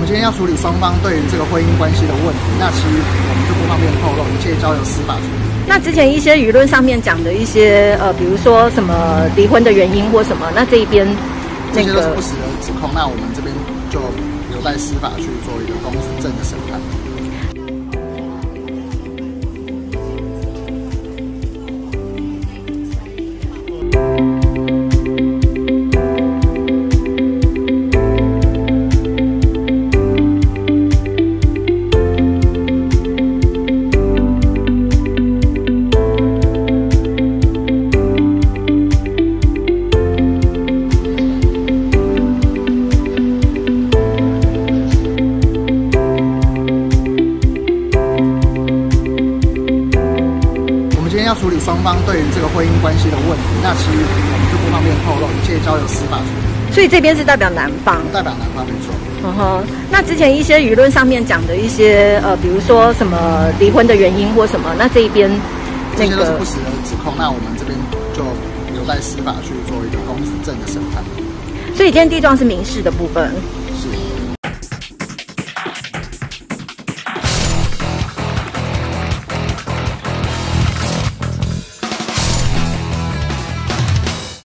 们今天要处理双方对于这个婚姻关系的问题，那其实我们就不方便透露，一切交由司法处理。 那之前一些舆论上面讲的一些比如说什么离婚的原因或什么，那这一边这些都是不实的指控，那我们这边就留待司法去做一个公正的审判。今天要处理双方对于这个婚姻关系的问题，那其实我们就不方便透露，一切交由司法处理。 所以这边是代表男方， 代表男方没错。 那之前一些舆论上面讲的一些比如说什么离婚的原因或什么，那这一边这些都是不实的指控，那我们这边就留待司法去做一个公正的审判。 所以今天地状是民事的部分。